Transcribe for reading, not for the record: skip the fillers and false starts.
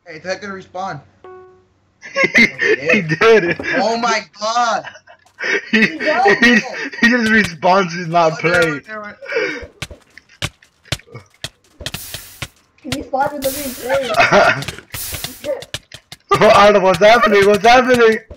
Hey, is that gonna respawn? He did. Oh my god! He just respawns to not play. He respawned with the same play. I don't know what's happening. What's happening?